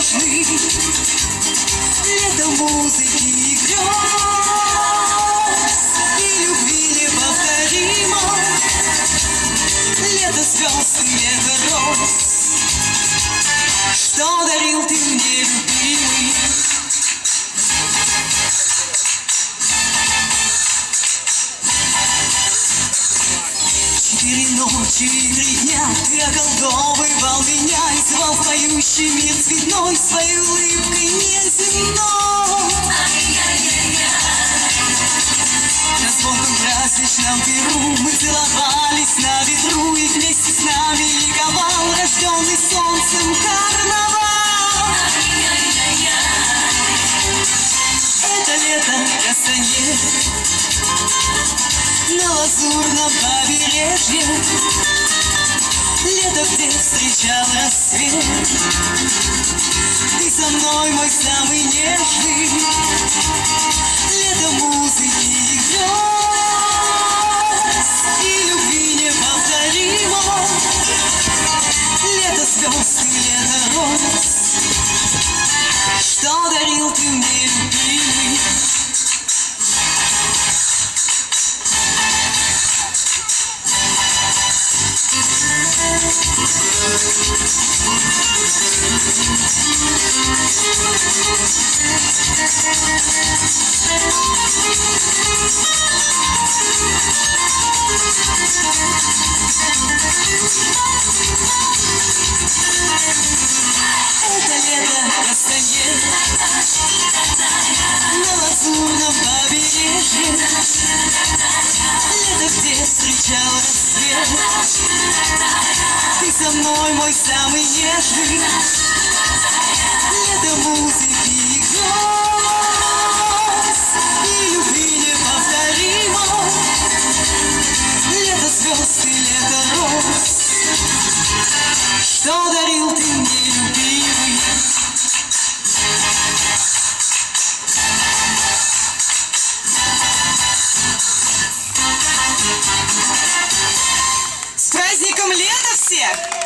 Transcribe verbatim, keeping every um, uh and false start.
нежный, лето музыки и грез, и любви неповторимо, лето звезд и лето роз. Что дарил ты мне, любимый? Четыре ночи и три дня ты околдовывал меня и звал в поющий мир цветной своей улыбкой неземной. На звонком праздничном перу мы целовались на ветру, и вместе с нами ликовал рожденный солнцем карнавал. Это лето Кастанье на лазурном побережье, лето, где встречал рассвет. Ты со мной, мой самый нежный, лето музыки и грез, и любви неповторимо, лето звезд и лето роз. Что дарил ты мне, любимый? Это лето Кастанье на лазурном побережье, лето, где встречал рассвет. Ты со мной, мой самый нежный, лето музыки и грез, и любви неповторимо, лето звезд и лето роз. Что дарил ты мне, любимый? С праздником лета всех!